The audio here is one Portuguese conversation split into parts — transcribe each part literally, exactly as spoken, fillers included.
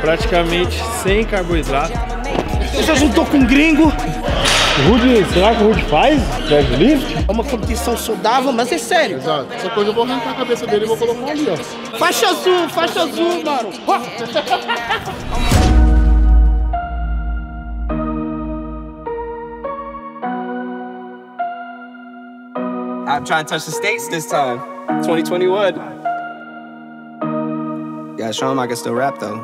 praticamente sem carboidrato. Eu já juntou com um gringo. Rude, será que o Rude faz deadlift? É uma competição saudável, mas é sério. Exato. Essa coisa eu vou arrancar a cabeça dele e vou colocar ali, ó. Faixa azul, faixa azul, mano. I'm trying to touch the States this time. twenty twenty-one. Gotta show him I can still rap though.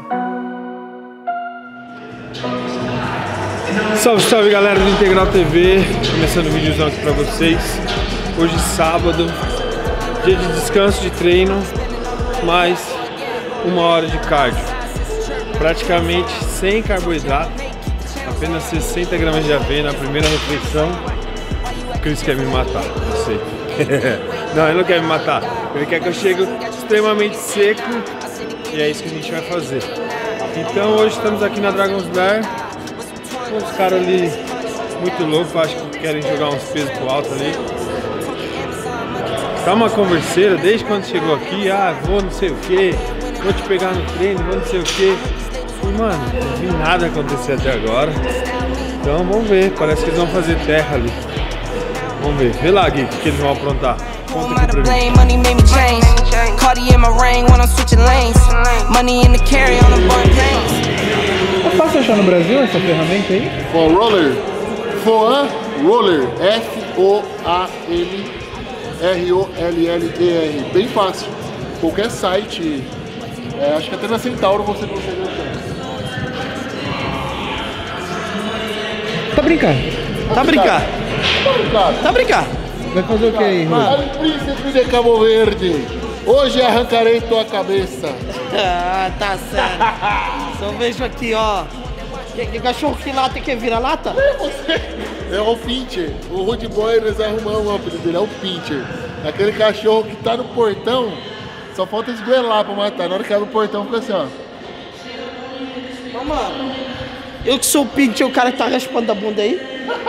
Salve, salve galera do Integral T V, começando o videozão aqui pra vocês. Hoje sábado, dia de descanso de treino, mais uma hora de cardio. Praticamente sem carboidrato, apenas sessenta gramas de aveia na primeira refeição. O Chris quer me matar, eu sei. Não, ele não quer me matar, ele quer que eu chegue extremamente seco e é isso que a gente vai fazer. Então hoje estamos aqui na Dragon's Lair. Uns caras ali muito loucos, acho que querem jogar uns pesos pro alto ali. Tá uma converseira desde quando chegou aqui, ah, vou não sei o que, vou te pegar no treino, vou não sei o que. E mano, não vi nada acontecer até agora. Então vamos ver, parece que eles vão fazer terra ali. Vamos ver, vê lá Gui, o que eles vão aprontar. Conta aqui pra mim. É fácil achar no Brasil essa ferramenta aí? Foam Roller. Foam Roller. F O A M R O L L E R. Bem fácil. Qualquer site, é, acho que até na Centauro você consegue achar. Tá brincando? Tá brincando? Tá brincando? Tá brincando? Vai fazer o que aí, Rui? Al príncipe de Cabo Verde. Hoje arrancarei tua cabeça. Ah, tá certo. Só vejo aqui, ó. Que, que cachorro que lata que vira lata? É você. É o Pincher. O Rude Boy, nós arrumamos o apelido dele, é o Pincher. Aquele cachorro que tá no portão, só falta esgoelar pra matar. Na hora que abre o portão, fica assim, ó. Ô, mano, eu que sou o Pincher, o cara que tá raspando a bunda aí.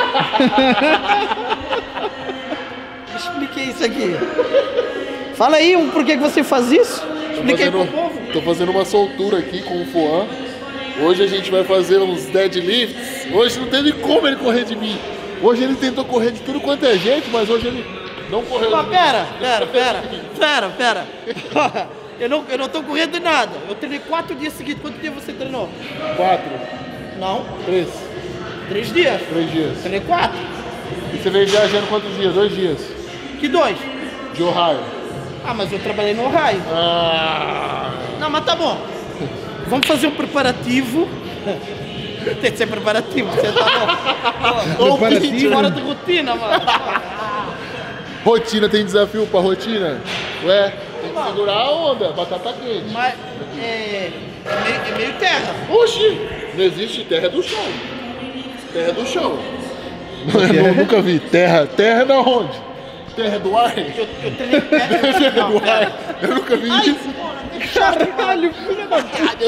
Expliquei isso aqui. Fala aí, por que você faz isso? Explica aí pro povo. Tô fazendo uma soltura aqui com o Foam. Hoje a gente vai fazer uns deadlifts. Hoje não teve como ele correr de mim. Hoje ele tentou correr de tudo quanto é gente, mas hoje ele não correu. Mas pera, pera, pera, pera, pera. Eu não, eu não tô correndo de nada. Eu treinei quatro dias seguidos. Quanto dia você treinou? Quatro. Não. Três. Três dias? Três dias. Treinei quatro. E você veio viajando quantos dias? Dois dias. Que dois? De Ohio. Ah, mas eu trabalhei no Ohio. Ah. Não, mas tá bom. Vamos fazer um preparativo. Tem que ser preparativo, você tá bom. Preparativo? Fora de rotina, mano. Rotina, tem desafio pra rotina? Ué, tem que segurar a onda, batata quente. Mas é, é, meio, é meio terra. Oxi, não existe terra do chão. Terra do chão. Eu nunca vi. Terra, terra da onde? Terra do ar? Eu, eu treinei terra. Terra Não, do pera. ar. Eu nunca vi Ai, isso. porra, deixa Caralho, filha da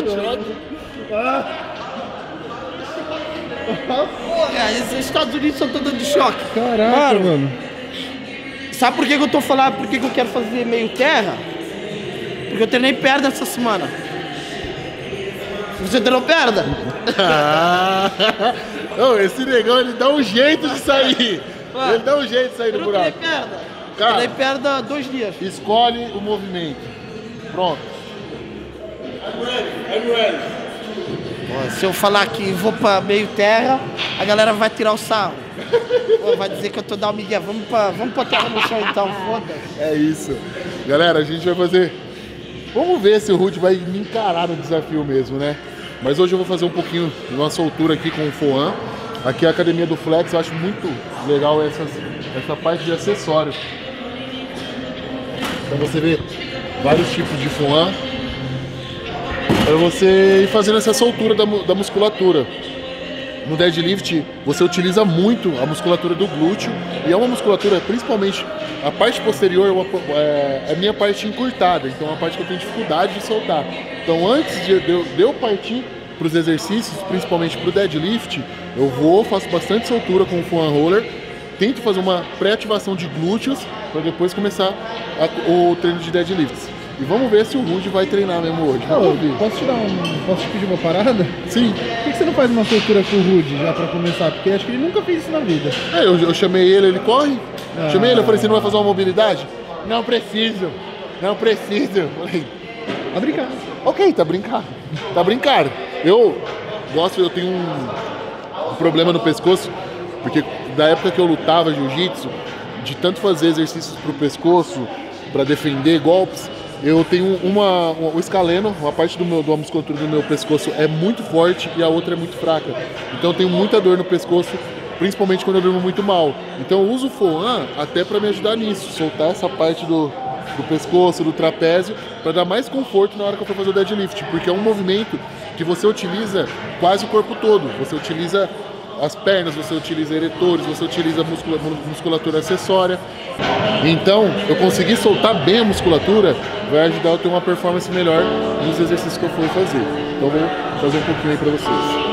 porra, esses Estados Unidos estão todos de choque. Caraca, Mano, mano. sabe por que, que eu tô falando? Por que, que eu quero fazer meio terra? Porque eu treinei perda essa semana. Você treinou perda? Ah, oh, esse negão, ele dá um jeito de sair. Ué, Ele dá um jeito de sair do eu não treinei buraco. perda. Cara. Treinei perda dois dias. Escolhe o movimento. Pronto. I'm ready, I'm ready. Ó, se eu falar que vou pra meio terra, a galera vai tirar o sarro. Pô, vai dizer que eu tô dando migué. Vamos pra, vamos pra terra no chão então, foda-se. É isso. Galera, a gente vai fazer... Vamos ver se o Rude vai me encarar no desafio mesmo, né? Mas hoje eu vou fazer um pouquinho de uma soltura aqui com o Foam. Aqui é a academia do Flex, eu acho muito legal essas, essa parte de acessórios. Então você vê vários tipos de Foam. Para você ir fazendo essa soltura da, da musculatura. No deadlift, você utiliza muito a musculatura do glúteo. E é uma musculatura, principalmente a parte posterior, é, uma, é, é a minha parte encurtada. Então é uma parte que eu tenho dificuldade de soltar. Então antes de, de, de eu partir para os exercícios, principalmente para o deadlift, eu vou, faço bastante soltura com o Foam Roller. Tento fazer uma pré-ativação de glúteos para depois começar a, o treino de deadlifts. E vamos ver se o Rude vai treinar mesmo hoje. Ô, Vamos ver. posso te dar um. Posso te pedir uma parada? Sim. Por que que você não faz uma soltura com o Rude já pra começar? Porque acho que ele nunca fez isso na vida. É, eu, eu chamei ele, ele corre. Ah. Chamei ele, eu falei, você não vai fazer uma mobilidade? Não preciso, não preciso. Falei, A brincar. ok, tá brincando. Tá brincando. Eu gosto, eu tenho um, um problema no pescoço, porque da época que eu lutava jiu-jitsu, de tanto fazer exercícios pro pescoço, pra defender golpes, eu tenho uma, uma, o escaleno, uma parte do meu, da musculatura do meu pescoço é muito forte e a outra é muito fraca. Então eu tenho muita dor no pescoço, principalmente quando eu durmo muito mal. Então eu uso o Foam até para me ajudar nisso, soltar essa parte do, do pescoço, do trapézio, para dar mais conforto na hora que eu for fazer o deadlift, porque é um movimento que você utiliza quase o corpo todo. Você utiliza as pernas, você utiliza eretores, você utiliza muscula, musculatura acessória. Então, eu conseguir soltar bem a musculatura vai ajudar eu a ter uma performance melhor nos exercícios que eu for fazer. Então, eu vou fazer um pouquinho aí para vocês.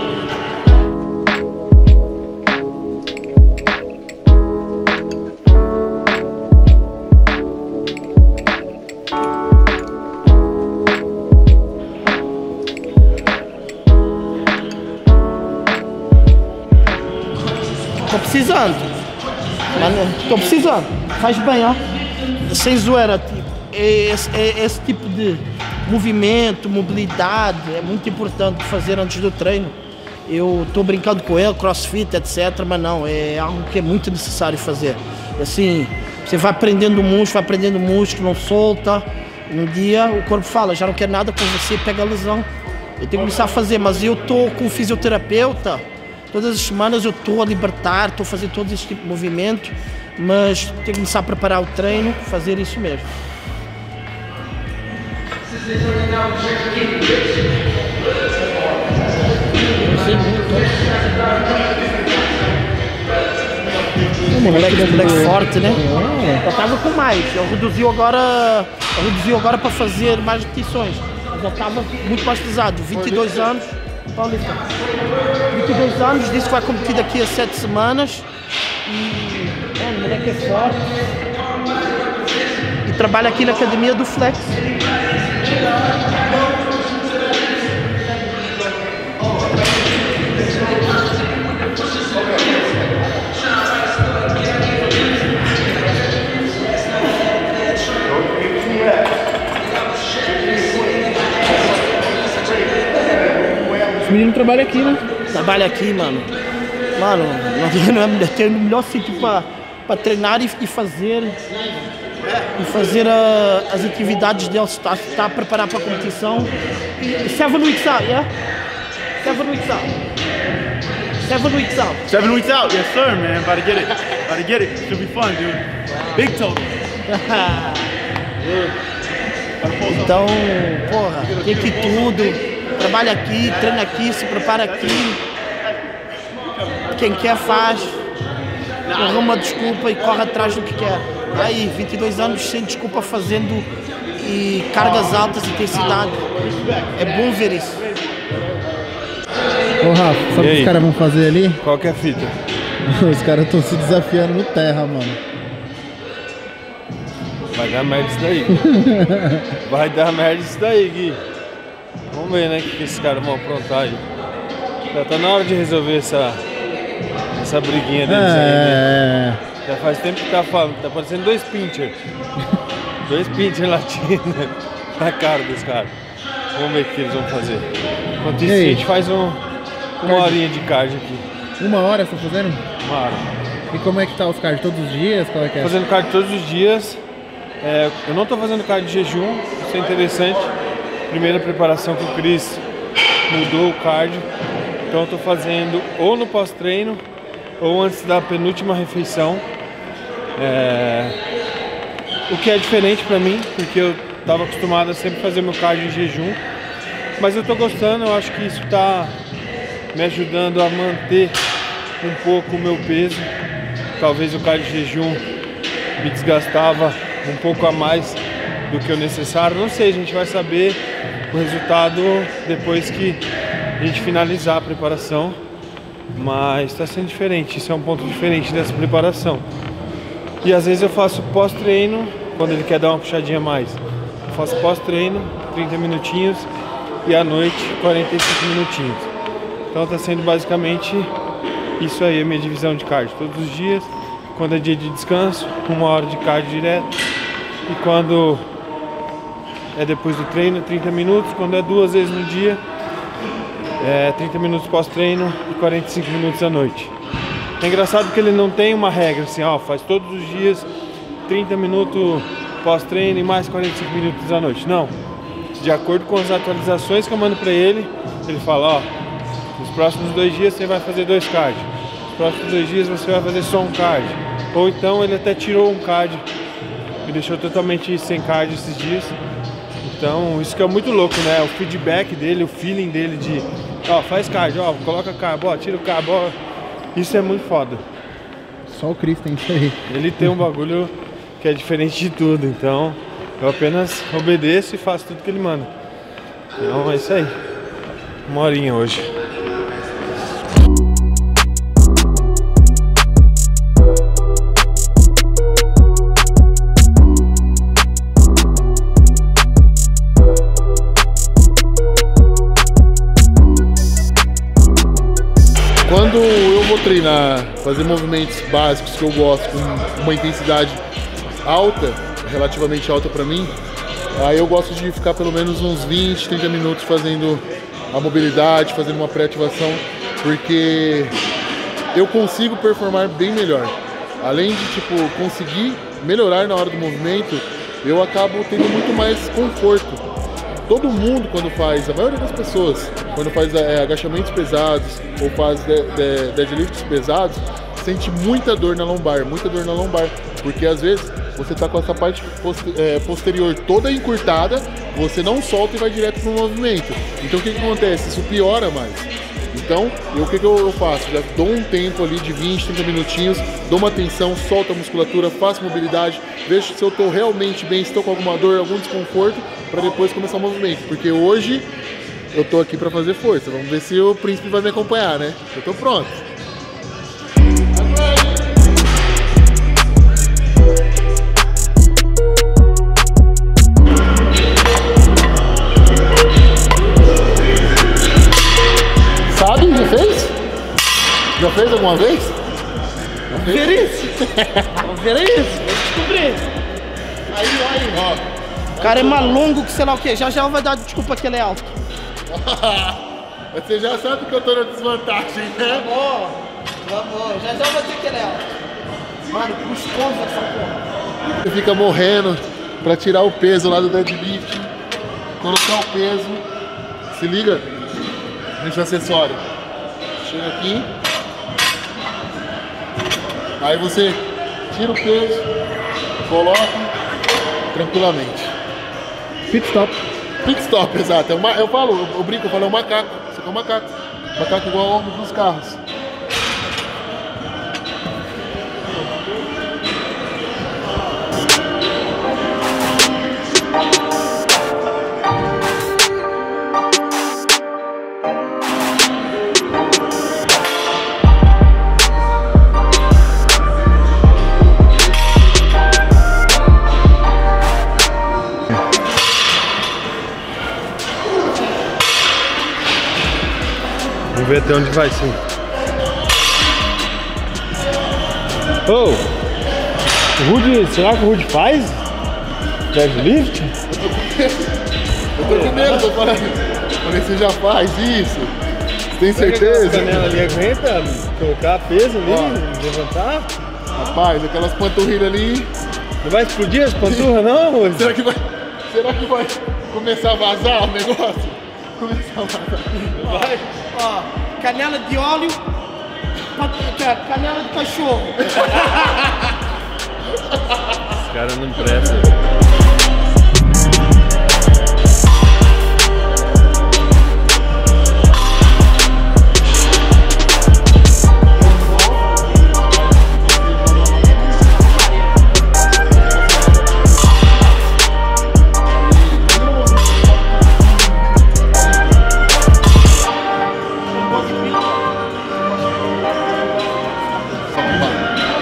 Tô precisando. Mano, tô precisando. Faz bem, ó. Sem zoeira. Tipo, esse, esse tipo de movimento, mobilidade é muito importante fazer antes do treino. Eu tô brincando com ele, crossfit, etcétera. Mas não, é algo que é muito necessário fazer. Assim, você vai aprendendo músculo, vai aprendendo músculo, não solta. Um dia o corpo fala, já não quer nada com você, pega a lesão. Eu tenho que começar a fazer, mas eu tô com um fisioterapeuta. Todas as semanas eu estou a libertar, estou a fazer todo esse tipo de movimento, mas tenho que começar a preparar o treino, fazer isso mesmo. Moleque, moleque forte, né? Eu estava com mais, eu reduzi agora, eu reduzi agora para fazer mais repetições, mas eu estava muito mais pesado, vinte e dois anos. Paulista. vinte e dois anos, disse que vai competir daqui a sete semanas. E é, o moleque é forte. E trabalha aqui na academia do Flex. Esse menino trabalha aqui, né? Trabalha aqui, mano. Mano, não é, tem o melhor sítio pra, pra treinar e, e fazer. E fazer a, as atividades dele, está tá preparado para a competição. E seven weeks out, yeah? Seven weeks out. Seven weeks out. Seven weeks out, yes sir, man. About to get it. About to get it. Should be fun, dude. Big total. Então, porra, tem que tudo. Trabalha aqui, treina aqui, se prepara aqui. Quem quer faz. Arruma desculpa e corre atrás do que quer. Aí, vinte e dois anos sem desculpa fazendo e cargas altas, intensidade. É bom ver isso. Ô Rafa, sabe o que os caras vão fazer ali? Qual que é a fita? Os caras estão se desafiando no terra, mano. Vai dar merda isso daí. Vai dar merda isso daí, Gui. Vamos ver, né, o que, que esses caras vão aprontar aí. Já tá na hora de resolver essa, essa briguinha deles é... aí, né? Já faz tempo que tá falando, tá parecendo dois pincher. Dois pincher latinos na cara dos caras. Vamos ver o que eles vão fazer. Enquanto isso, a gente faz um, uma horinha de cardio aqui. Uma hora você tá fazendo? Uma hora. E como é que tá os cardio? Todos os dias? Qual é que é? Fazendo cardio todos os dias. É, eu não tô fazendo cardio de jejum, isso é interessante. Primeira preparação que o Cris mudou o cardio. Então eu tô fazendo ou no pós-treino ou antes da penúltima refeição. É... O que é diferente pra mim, porque eu tava acostumado a sempre fazer meu cardio em jejum. Mas eu tô gostando, eu acho que isso tá me ajudando a manter um pouco o meu peso. Talvez o cardio de jejum me desgastava um pouco a mais do que o necessário. Não sei, a gente vai saber o resultado depois que a gente finalizar a preparação. Mas está sendo diferente, isso é um ponto diferente dessa preparação. E às vezes eu faço pós-treino, quando ele quer dar uma puxadinha a mais. Eu faço pós-treino, trinta minutinhos, e à noite, quarenta e cinco minutinhos. Então tá sendo basicamente isso aí, a minha divisão de cardio. Todos os dias, quando é dia de descanso, uma hora de cardio direto. E quando é depois do treino, trinta minutos. Quando é duas vezes no dia, é trinta minutos pós-treino e quarenta e cinco minutos à noite. É engraçado que ele não tem uma regra assim, ó, faz todos os dias trinta minutos pós-treino e mais quarenta e cinco minutos à noite. Não. De acordo com as atualizações que eu mando pra ele, ele fala, ó, nos próximos dois dias você vai fazer dois cardio. Nos próximos dois dias você vai fazer só um cardio. Ou então ele até tirou um cardio e deixou totalmente sem cardio esses dias. Então isso que é muito louco, né? O feedback dele, o feeling dele de, ó, faz cardio, ó, coloca carbo, ó, tira o carbo, ó. Isso é muito foda. Só o Chris tem isso aí. Ele tem um bagulho que é diferente de tudo, então eu apenas obedeço e faço tudo que ele manda. Então é isso aí. Uma horinha hoje. Quando eu vou treinar, fazer movimentos básicos que eu gosto, com uma intensidade alta, relativamente alta para mim, aí eu gosto de ficar pelo menos uns vinte, trinta minutos fazendo a mobilidade, fazendo uma pré-ativação, porque eu consigo performar bem melhor. Além de tipo conseguir melhorar na hora do movimento, eu acabo tendo muito mais conforto. Todo mundo, quando faz, a maioria das pessoas, quando faz é, agachamentos pesados ou faz de, de, deadlifts pesados, sente muita dor na lombar, muita dor na lombar, porque às vezes você está com essa parte poster, é, posterior toda encurtada, você não solta e vai direto para o movimento. Então o que, que acontece? Isso piora mais. Então, eu, o que, que eu, eu faço? Já dou um tempo ali de vinte, trinta minutinhos, dou uma atenção, solto a musculatura, faço mobilidade, vejo se eu estou realmente bem, se estou com alguma dor, algum desconforto, para depois começar o movimento. Porque hoje eu estou aqui para fazer força. Vamos ver se o príncipe vai me acompanhar, né? Eu estou pronto. Sabe? Já fez? Já fez alguma vez? Já fez? Ver isso? Vamos ver isso? Vou descobrir. Aí, aí. Ó. O cara é mais longo que sei lá o que. Já já vai dar desculpa que ele é alto. Você já sabe que eu tô na desvantagem, né? Vamos, vamos. Já já vai dizer que ele é alto. Mano, cuscoso essa porra. Você fica morrendo pra tirar o peso lá do deadlift, colocar o peso. Se liga nesse acessório. Chega aqui. Aí você tira o peso, coloca tranquilamente. Pit stop. Pit stop, exato. É uma, eu falo, eu, eu brinco, eu falo, é um macaco. Isso aqui é um macaco. Macaco igual ao dos carros. Vamos ver até onde vai, sim. Oh! O Rudy, será que o Rudy faz deadlift? Eu tô com medo, tô falando. Falei, você já faz isso? Tem certeza? A canela ali aguenta colocar peso ali, Ó. levantar? Rapaz, aquelas panturrilhas ali. Não vai explodir as panturras, não, Rudy? Será que vai. Será que vai começar a vazar o negócio? Começar a vazar. Vai. Ó, canela de óleo, canela de cachorro. Os caras não prestam.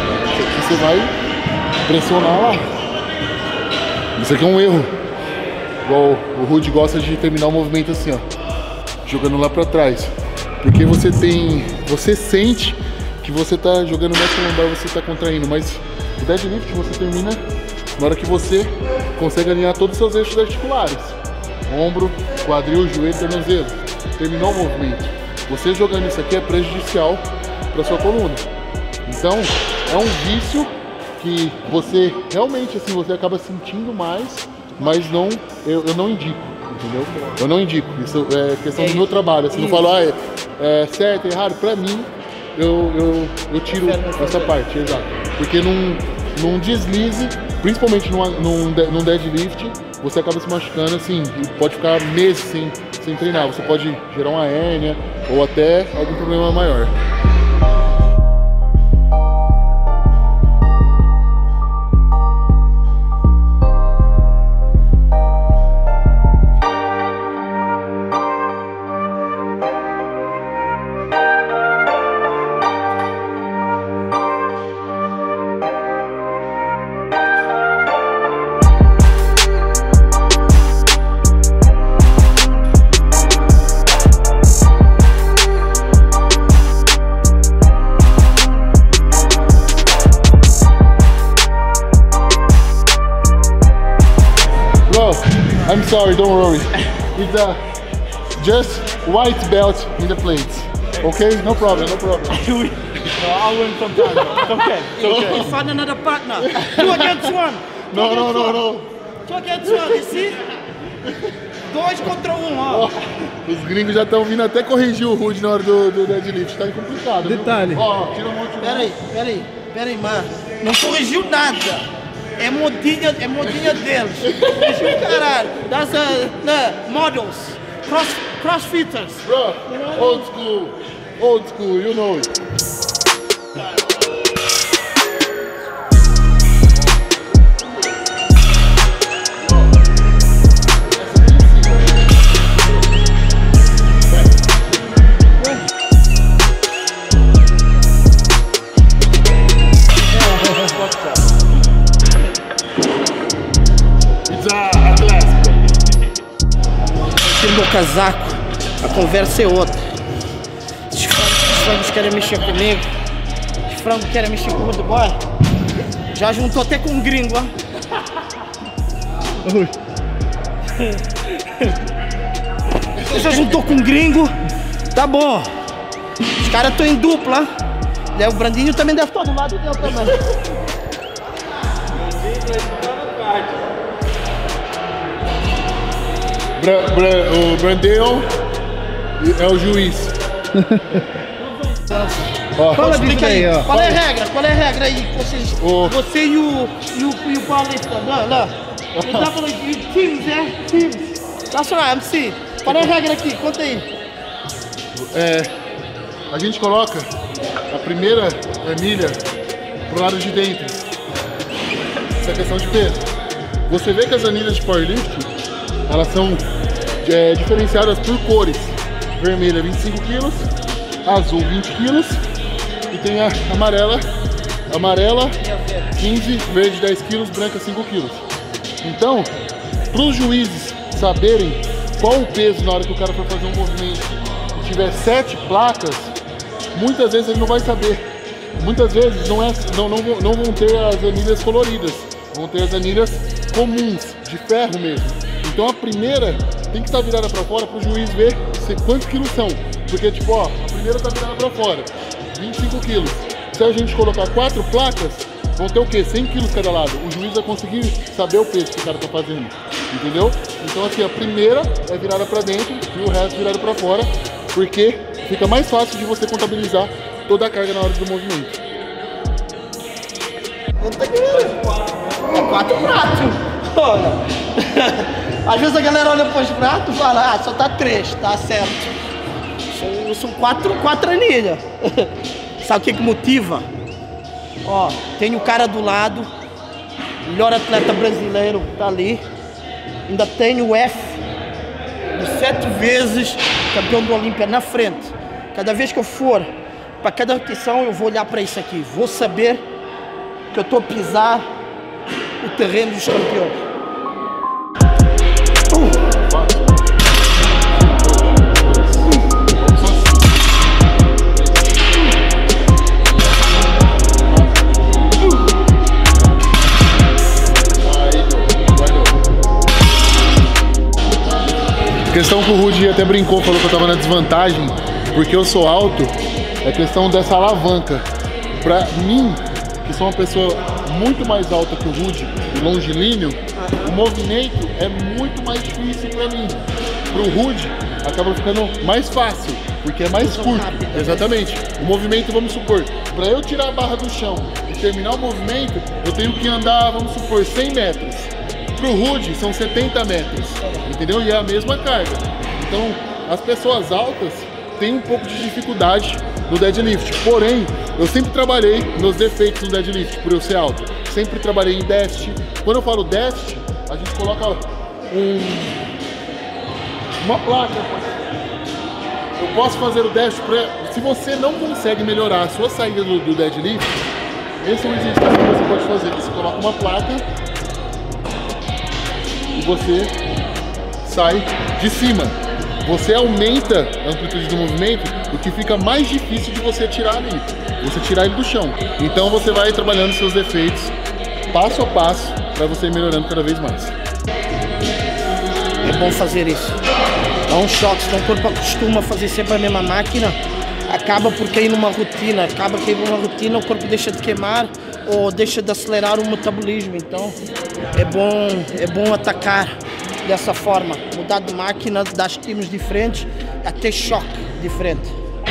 Você vai pressionar lá. Isso aqui é um erro. igual o Rudy gosta de terminar o movimento assim, ó, jogando lá pra trás. Porque você tem, você sente que você tá jogando mais que lombar, você tá contraindo, mas o deadlift você termina na hora que você consegue alinhar todos os seus eixos articulares. Ombro, quadril, joelho, tornozelo. Terminou o movimento. Você jogando isso aqui é prejudicial para sua coluna. Então, é um vício que você realmente assim, você acaba sentindo mais, mas não, eu, eu não indico, entendeu? Eu não indico. Isso é questão do meu trabalho. Assim, não falo, ah, é, é certo, é errado. Para mim, eu, eu, eu tiro essa parte, exato. Porque num, num deslize, principalmente num, num, num deadlift, você acaba se machucando assim, e pode ficar meses sem, sem treinar. Você pode gerar uma hérnia ou até algum problema maior. I'm sorry, don't worry. It's uh, just white belt in the plates. Okay? No problem, no problem. No, I'll win sometime. It's okay. It's okay. You find another partner. Two against one. No, no, no, no. Two against one, you see? Dois contra um, ó. Oh, os gringos já estão vindo até corrigir o Rudy na hora do, do deadlift. Tá complicado. Detalhe. Ó, tira a mão de Pera aí, pera aí, pera aí, mano. Não corrigiu nada. É modinha, é modinha deles. Corrigiu caralho. Das uh, uh, models. Cross, crossfitters. Bro, old school. Old school, you know it. Meu casaco, a conversa é outra. Os frangos, os frangos querem mexer comigo, os frangos querem mexer com o Rudy Boy. Já juntou até com um gringo, ó. Você já juntou com um gringo? Tá bom. Os caras estão em dupla. O Brandinho também deve estar do lado dele também. Bra, bra, o Brandão é o juiz. Ó, Fala explica disso aí, aí, ó. qual é a regra? Qual é a regra aí? Vocês, O- Você e o, e o, e o Paulista, lá, lá. Ele tá falando de teams, é? Teams. That's right, M C. Qual é a regra aqui? Conta aí. É, a gente coloca a primeira milha pro lado de dentro. Essa é questão de peso. Você vê que as anilhas de powerlifting, elas são é, diferenciadas por cores. Vermelha vinte e cinco quilos, azul vinte quilos e tem a amarela, amarela quinze, verde dez quilos, branca cinco quilos. Então, para os juízes saberem qual o peso na hora que o cara for fazer um movimento e tiver sete placas, muitas vezes ele não vai saber. Muitas vezes não, é, não, não, vão, não vão ter as anilhas coloridas, vão ter as anilhas comuns, de ferro mesmo. Então a primeira tem que estar virada para fora para o juiz ver se, quantos quilos são. Porque tipo, ó, a primeira está virada para fora, vinte e cinco quilos. Se a gente colocar quatro placas, vão ter o quê? cem quilos cada lado. O juiz vai conseguir saber o peso que o cara está fazendo. Entendeu? Então assim, a primeira é virada para dentro e o resto virado para fora, porque fica mais fácil de você contabilizar toda a carga na hora do movimento. É quatro pratos. Olha. Às vezes a galera olha para os pratos e fala, ah, só tá três, tá certo. São, são quatro, quatro anilhas. Sabe o que que motiva? Ó, tem o cara do lado, melhor atleta brasileiro, tá ali. Ainda tem o F, de sete vezes campeão do Olímpia na frente. Cada vez que eu for para cada repetição, eu vou olhar para isso aqui. Vou saber que eu estou a pisar o terreno dos campeões. questão que o Rudy até brincou, falou que eu tava na desvantagem porque eu sou alto, é questão dessa alavanca. Pra mim, que sou uma pessoa muito mais alta que o Rudy e longilíneo, o movimento é muito mais difícil pra mim. Pro Rudy, acaba ficando mais fácil, porque é mais curto. Exatamente. O movimento, vamos supor, pra eu tirar a barra do chão e terminar o movimento, eu tenho que andar, vamos supor, cem metros. Pro Rudy, são setenta metros, entendeu? E é a mesma carga. Então, as pessoas altas têm um pouco de dificuldade no deadlift. Porém, eu sempre trabalhei meus defeitos no deadlift, por eu ser alto. Sempre trabalhei em déficit. Quando eu falo déficit, a gente coloca um, uma placa. Eu posso fazer o déficit pra... Se você não consegue melhorar a sua saída do, do deadlift, esse é um exercício que você pode fazer. Você coloca uma placa e você sai de cima. Você aumenta a amplitude do movimento, o que fica mais difícil de você tirar ali. Você tirar ele do chão. Então você vai trabalhando seus defeitos passo a passo para você ir melhorando cada vez mais. É bom fazer isso. Dá um choque, se o corpo acostuma a fazer sempre a mesma máquina, acaba por cair numa rotina, acaba caindo numa rotina, o corpo deixa de queimar ou deixa de acelerar o metabolismo. Então é bom, é bom atacar dessa forma, mudar de máquina, dar estímulos diferentes, até choque diferente.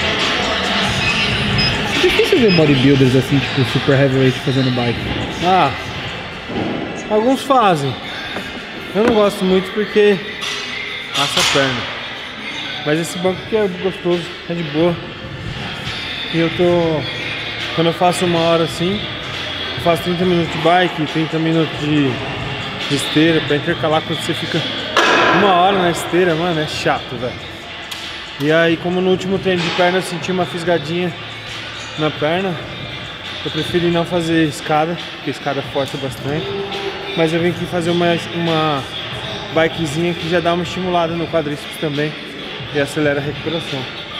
É difícil ver bodybuilders assim, tipo super heavyweight fazendo bike. Ah, alguns fazem. Eu não gosto muito porque passa a perna. Mas esse banco aqui é gostoso, é de boa. E eu tô... Quando eu faço uma hora assim, eu faço trinta minutos de bike, trinta minutos de, de esteira, pra intercalar quando você fica uma hora na esteira, mano, é chato, velho. E aí, como no último treino de perna eu senti uma fisgadinha na perna, eu preferi não fazer escada, porque escada força bastante. Mas eu vim aqui fazer uma, uma bikezinha que já dá uma estimulada no quadríceps também e acelera a recuperação.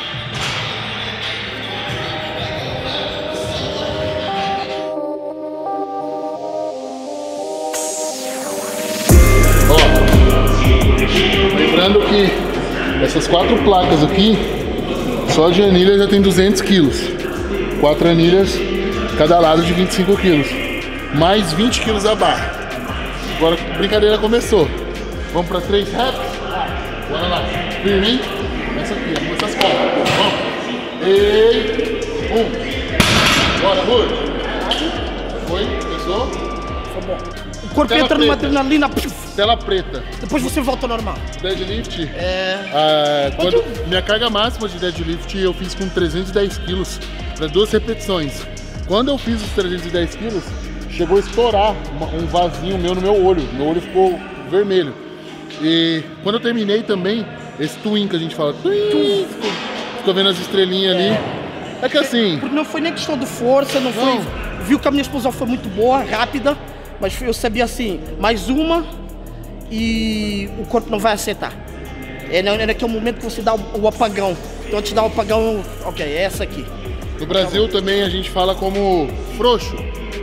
Ó, lembrando que essas quatro placas aqui, só de anilha já tem duzentos quilos. Quatro anilhas, cada lado de vinte e cinco quilos. Mais vinte quilos a barra. Agora a brincadeira começou. Vamos para três reps? Bora lá. Firme, hein? Essa aqui, vamos essas quatro. Vamos. E... Um. Bora, Rudy. Foi? Começou? Foi bom. O corpo entra numa adrenalina. Tela preta. Depois você volta ao normal. Deadlift. É... Ah, quando, minha carga máxima de deadlift eu fiz com trezentos e dez quilos para duas repetições. Quando eu fiz os trezentos e dez quilos, chegou a estourar uma, um vasinho meu no meu olho. Meu olho ficou vermelho. E quando eu terminei também, esse twin que a gente fala, twin, ficou, ficou vendo as estrelinhas ali. É que assim... Não foi nem questão de força, não, não. foi... Viu que a minha explosão foi muito boa, rápida, mas eu sabia assim, mais uma e o corpo não vai aceitar. É, é naquele momento que você dá o, o apagão. Então antes de dar o apagão, ok, é essa aqui. No Brasil também a gente fala como frouxo.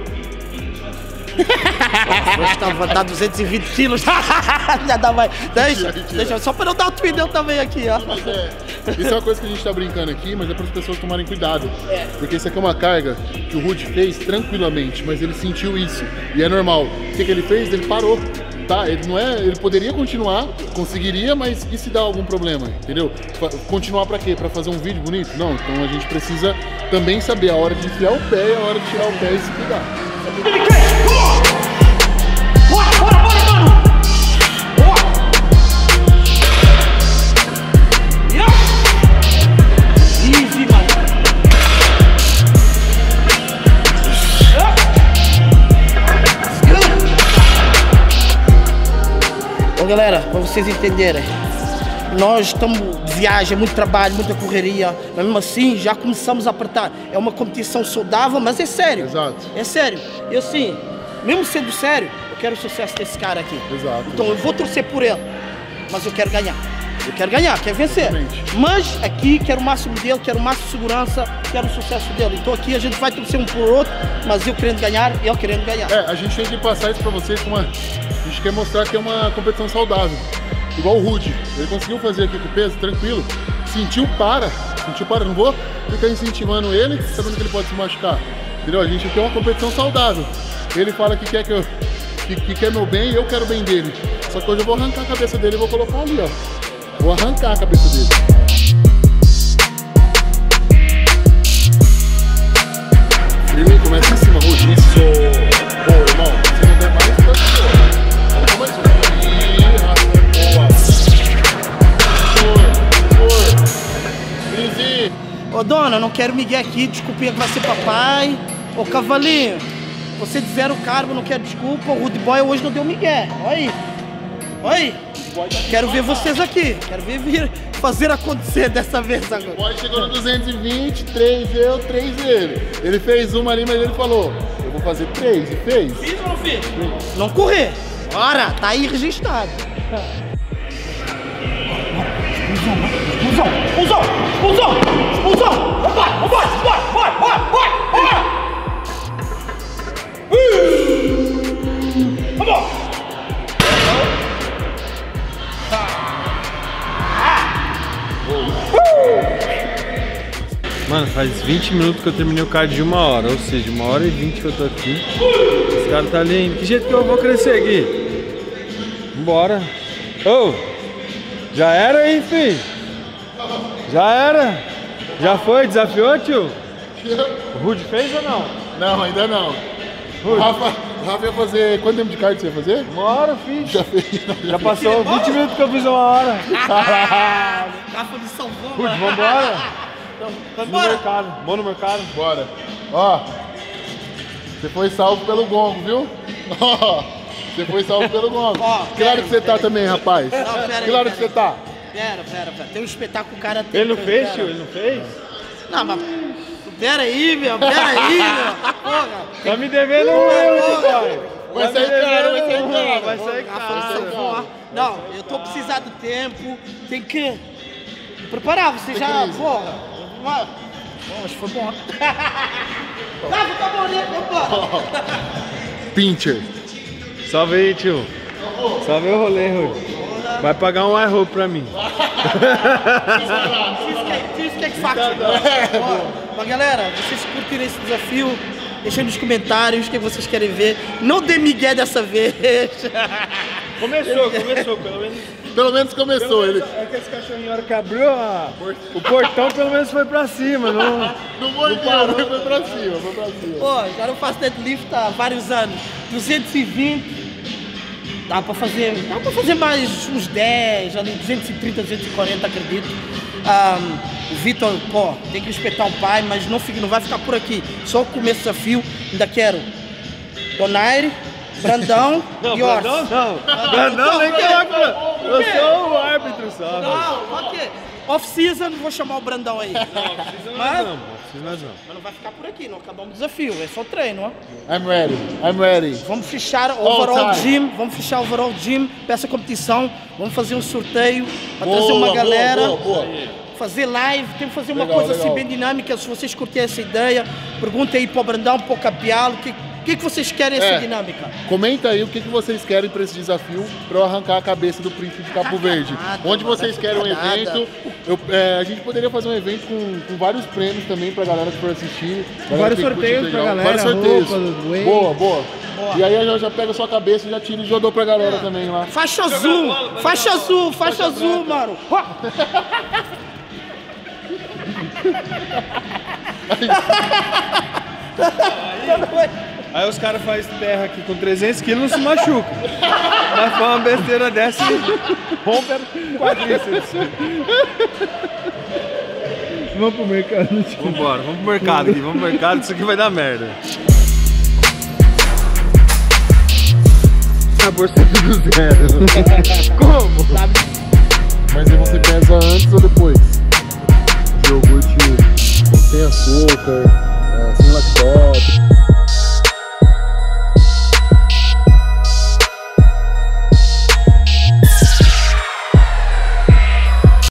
Hoje tá, dá duzentos e vinte quilos. Já dá mais. Deixa, deixa, só para eu dar o twin eu também aqui, ó. Mas é, isso é uma coisa que a gente tá brincando aqui, mas é para as pessoas tomarem cuidado. É. Porque isso aqui é uma carga que o Rudy fez tranquilamente, mas ele sentiu isso. E é normal. O que, que ele fez? Ele parou. Tá? Ele não é. Ele poderia continuar, conseguiria, mas e se dá algum problema? Entendeu? Continuar para quê? Para fazer um vídeo bonito? Não. Então a gente precisa também saber a hora de enfiar o pé e a hora de tirar o pé e se cuidar. Bora, bora, bora, mano! Boa! Yeah! Easy, mano! Yeah. Bom, galera, pra vocês entenderem, nós estamos de viagem, muito trabalho, muita correria, mas mesmo assim já começamos a apertar. É uma competição saudável, mas é sério. Exato. É sério. E assim, mesmo sendo sério, eu quero o sucesso desse cara aqui. Exato. Então eu vou torcer por ele, mas eu quero ganhar. Eu quero ganhar, quero vencer. Exatamente. Mas aqui quero o máximo dele, quero o máximo de segurança, quero o sucesso dele. Então aqui a gente vai torcer um por outro, mas eu querendo ganhar e ele querendo ganhar. É, a gente tem que passar isso pra vocês com uma... A gente quer mostrar que é uma competição saudável. igual o Rudy. Ele conseguiu fazer aqui com o peso, tranquilo. Sentiu, para. Sentiu, para. Não vou ficar incentivando ele, sabendo que ele pode se machucar. Entendeu? A gente tem uma competição saudável. Ele fala que quer que eu... Que, que quer meu bem e eu quero o bem dele. Só que hoje eu vou arrancar a cabeça dele e vou colocar ali, ó. Vou arrancar a cabeça dele. Ele começa em cima, Rudy. Isso. Boa, irmão. Você não tem mais que fazer. Vamos mais um. Boa. Boa. Ô dona, não quero Miguel aqui, desculpinha que vai ser papai. Ô cavalinho, você de zero carbo, não quer desculpa. O Rude Boy hoje não deu Miguel. Olha aí. Olha aí. Quero ver vocês aqui. Quero ver vir fazer acontecer dessa vez agora. O Boy chegou no duzentos e vinte, três eu, três ele. Ele fez uma ali, mas ele falou, eu vou fazer três, e fez. Fiz ou não fiz? Não correr. Bora, tá aí registrado. Expulsão, expulsão, expulsão, expulsão. Vambora, vambora, vambora, bora, bora, bora, bora. Vamos! Mano, faz vinte minutos que eu terminei o card de uma hora, ou seja, uma hora e vinte que eu tô aqui. Esse cara tá ali ainda. Que jeito que eu vou crescer aqui? Vambora. Ô! Oh, já era aí, filho? Já era? Já foi? Desafiou, tio? O Rudy fez ou não? Não, ainda não. O Rafa, o Rafa ia fazer... Quanto tempo de card você ia fazer? Uma hora, filho. Já fez. Já passou vinte minutos que eu fiz uma hora. Rafa me salvou, Rudy, vambora? Vamos no mercado. Vamos no mercado. Bora. Ó, você foi salvo pelo gongo, viu? Ó, você foi salvo pelo gongo. Ó, que lado que você tá também, rapaz? Não, pera que aí, lado pera que você tá? Pera, pera, pera. Tem um espetáculo cara... Ele não fez, pera. tio? Ele não fez? Não, mas... Pera aí, meu. Pera aí, meu. Porra. Tá me devendo um euro, pai. Vai sair caro, vai sair caro. Vai sair caro. Não, eu tô precisando de tempo. Tem que me preparar. Você já... Porra. Mas foi bom. Rafa, tá morrendo, vambora. Pincher. Salve aí, tio. Salve o rolê, Rudy. Vai pagar um iRoll pra mim. Cheesecake Factory. Mas galera, vocês curtiram esse desafio? Deixa aí nos comentários o que vocês querem ver. Não dê migué dessa vez. Começou, começou, pelo menos. Pelo menos começou. Ele... É que esse cachorrinho, na hora que abriu a... o portão, pelo menos foi pra cima. Não, não mordeu, não foi pra cima, foi pra cima. Pô, já eu faço deadlift há vários anos. duzentos e vinte. Dá pra fazer, dá pra fazer mais uns dez, ali, duzentos e trinta, duzentos e quarenta, acredito. Um, o Vitor, pô, tem que respeitar o pai, mas não, fica, não vai ficar por aqui. Só o começo do desafio, ainda quero Donaire, Brandão não, e Orson. Brandão não, Brandão nem coloca. Eu sou o árbitro, só. Não, ok. Off-season, vou chamar o Brandão aí. Não, off-season mas, não, off-season não. Mas não vai ficar por aqui, não acabamos o desafio, é só treino, ó. I'm ready, I'm ready. Vamos fechar o overall gym, vamos fechar o overall gym pra essa competição, vamos fazer um sorteio pra boa, trazer uma galera, boa, boa, boa. Fazer live, tem que fazer legal, uma coisa legal. assim bem dinâmica. Se vocês curtirem essa ideia, perguntem aí pro Brandão, pro Capialo, o que, que, que vocês querem essa é, dinâmica? Comenta aí o que, que vocês querem para esse desafio para eu arrancar a cabeça do príncipe de Cabo Verde. Nada, Onde vocês querem um evento, eu, é, a gente poderia fazer um evento com, com vários prêmios também pra galera que for assistir. Vários sorteios pra galera, vários sorteios. Roupas, boa, boa. Boa. E aí eu já pego a sua cabeça e já tiro e já dou pra galera é. também lá. Faixa azul, faixa azul, faixa azul, mano. Aí os caras fazem terra aqui com trezentos quilos e não se machuca. Mas foi uma besteira dessa e rompe o quadríceps. Vamos pro mercado. Vambora, vamos pro mercado aqui, vamos pro mercado, isso aqui vai dar merda. Sabor sempre do zero. Como? Mas aí você pesa antes ou depois? Iogurte sem açúcar, sem lactose.